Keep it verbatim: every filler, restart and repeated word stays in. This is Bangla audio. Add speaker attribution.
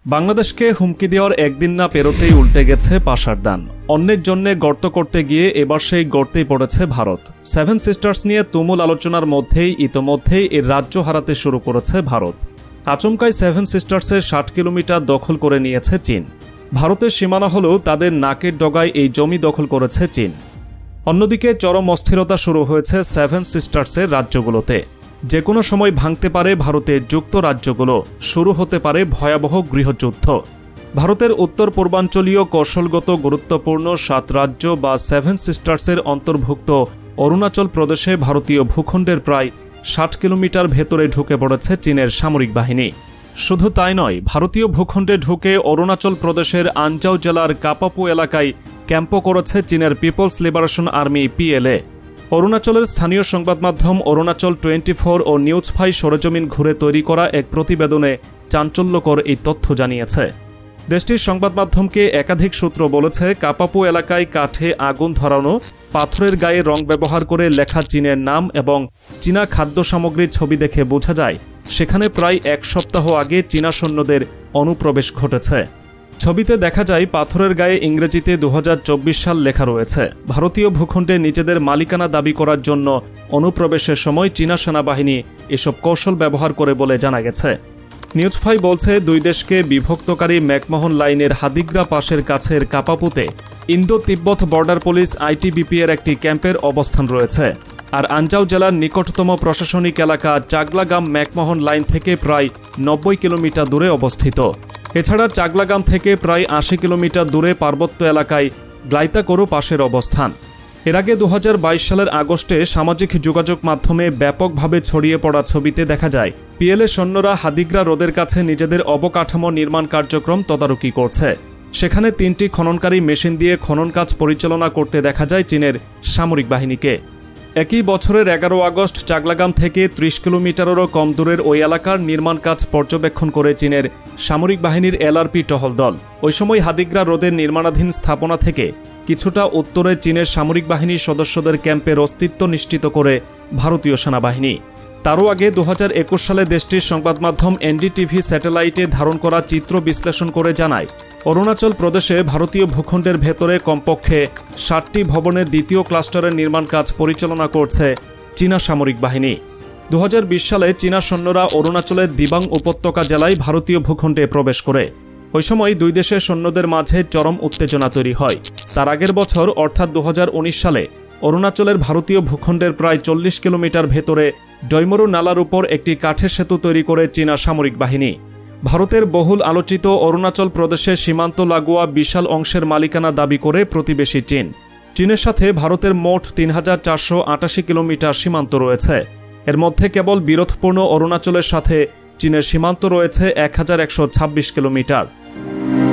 Speaker 1: বাংলাদেশকে হুমকি দেওয়ার একদিন না পেরোতেই উল্টে গেছে পাশার দান। অন্যের জন্য গর্ত করতে গিয়ে এবার সেই গর্তেই পড়েছে ভারত। সেভেন সিস্টার্স নিয়ে তুমুল আলোচনার মধ্যেই ইতোমধ্যেই এর রাজ্য হারাতে শুরু করেছে ভারত। আচমকাই সেভেন সিস্টার্সের ষাট কিলোমিটার দখল করে নিয়েছে চীন। ভারতের সীমানা হলেও তাদের নাকের ডগায় এই জমি দখল করেছে চীন। অন্যদিকে চরম অস্থিরতা শুরু হয়েছে সেভেন সিস্টার্সের রাজ্যগুলোতে। যে কোনো সময় ভাঙতে পারে ভারতের যুক্তরাজ্যগুলো, শুরু হতে পারে ভয়াবহ গৃহযুদ্ধ। ভারতের উত্তর পূর্বাঞ্চলীয় কৌশলগত গুরুত্বপূর্ণ সাত রাজ্য বা সেভেন সিস্টার্সের অন্তর্ভুক্ত অরুণাচল প্রদেশে ভারতীয় ভূখণ্ডের প্রায় ষাট কিলোমিটার ভেতরে ঢুকে পড়েছে চীনের সামরিক বাহিনী। শুধু তাই নয়, ভারতীয় ভূখণ্ডে ঢুকে অরুণাচল প্রদেশের আনজাও জেলার কাপাপু এলাকায় ক্যাম্পও করেছে চীনের পিপলস লিবারেশন আর্মি পিএলএ। অরুণাচলের স্থানীয় সংবাদ মাধ্যম অরুণাচল টোয়েন্টি ফোর ও নিউজ ফাই সরেজমিন ঘুরে তৈরি করা এক প্রতিবেদনে চাঞ্চল্যকর এই তথ্য জানিয়েছে। দেশটির সংবাদ মাধ্যমকে একাধিক সূত্র বলেছে, কাপাপু এলাকায় কাঠে আগুন ধরানো, পাথরের গায়ে রং ব্যবহার করে লেখা চীনের নাম এবং চীনা খাদ্য সামগ্রীর ছবি দেখে বোঝা যায় সেখানে প্রায় এক সপ্তাহ আগে চীনা সৈন্যদের অনুপ্রবেশ ঘটেছে। ছবিতে দেখা যায় পাথরের গায়ে ইংরেজিতে দু হাজার চব্বিশ সাল লেখা রয়েছে। ভারতীয় ভূখণ্ডে নিজেদের মালিকানা দাবি করার জন্য অনুপ্রবেশের সময় চীনা সেনাবাহিনী এসব কৌশল ব্যবহার করে বলে জানা গেছে। নিউজ ফাই বলছে, দুই দেশকে বিভক্তকারী ম্যাকমোহন লাইনের হাদিগ্রা পাশের কাছের কাপাপুতে Indo Tibbat border police ITBP এর একটি ক্যাম্পের অবস্থান রয়েছে। আর আনজাও জেলার নিকটতম প্রশাসনিক এলাকা চাগলাগাম ম্যাকমোহন লাইন থেকে প্রায় নব্বই কিলোমিটার দূরে অবস্থিত। এছাড়া চাগলাগাম থেকে প্রায় আশি কিলোমিটার দূরে পার্বত্য এলাকায় গ্লাইতাকোরো পাশের অবস্থান। এর আগে দু হাজার বাইশ সালের আগস্টে সামাজিক যোগাযোগ মাধ্যমে ব্যাপকভাবে ছড়িয়ে পড়া ছবিতে দেখা যায় পিএলএ সৈন্যরা হাদিগ্রা হ্রদের কাছে নিজেদের অবকাঠামো নির্মাণ কার্যক্রম তদারকি করছে। সেখানে তিনটি খননকারী মেশিন দিয়ে খনন কাজ পরিচালনা করতে দেখা যায় চীনের সামরিক বাহিনীকে। একই বছরের এগারো আগস্ট চাগলাগাম থেকে ত্রিশ কিলোমিটারেরও কম দূরের ওই এলাকার নির্মাণ কাজ পর্যবেক্ষণ করে চীনের সামরিক বাহিনীর এলআরপি টহল দল। ওই সময় হাদিগ্রা হ্রদের নির্মাণাধীন স্থাপনা থেকে কিছুটা উত্তরে চীনের সামরিক বাহিনীর সদস্যদের ক্যাম্পের অস্তিত্ব নিশ্চিত করে ভারতীয় সেনাবাহিনী। তারও আগে দু হাজার একুশ সালে দেশটির সংবাদ মাধ্যম এনডিটিভি স্যাটেলাইটে ধারণ করা চিত্র বিশ্লেষণ করে জানায়, অরুণাচল প্রদেশে ভারতীয় ভূখণ্ডের ভেতরে কমপক্ষে ষাটটি ভবনের দ্বিতীয় ক্লাস্টারের নির্মাণ কাজ পরিচালনা করছে চীনা সামরিক বাহিনী। দু হাজার বিশ সালে চীনা সৈন্যরা অরুণাচলের দিবাং উপত্যকা জেলায় ভারতীয় ভূখণ্ডে প্রবেশ করে। ওই সময় দুই দেশের সৈন্যদের মাঝে চরম উত্তেজনা তৈরি হয়। তার আগের বছর অর্থাৎ দু হাজার উনিশ সালে অরুণাচলের ভারতীয় ভূখণ্ডের প্রায় চল্লিশ কিলোমিটার ভেতরে ডয়মরু নালার উপর একটি কাঠের সেতু তৈরি করে চীনা সামরিক বাহিনী। ভারতের বহুল আলোচিত অরুণাচল প্রদেশের সীমান্ত লাগোয়া বিশাল অংশের মালিকানা দাবি করে প্রতিবেশী চীন। চীনের সাথে ভারতের মোট তিন হাজার চারশো আটাশি কিলোমিটার সীমান্ত রয়েছে। এর মধ্যে কেবল বিরোধপূর্ণ অরুণাচলের সাথে চীনের সীমান্ত রয়েছে এক হাজার একশো ছাব্বিশ কিলোমিটার।